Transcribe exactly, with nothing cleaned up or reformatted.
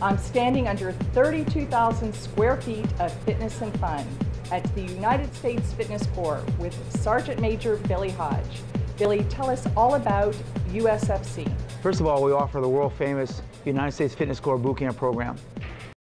I'm standing under thirty-two thousand square feet of fitness and fun at the United States Fitness Corps with Sergeant Major Billy Hodge. Billy, tell us all about U S F C. First of all, we offer the world-famous United States Fitness Corps Boot Camp program.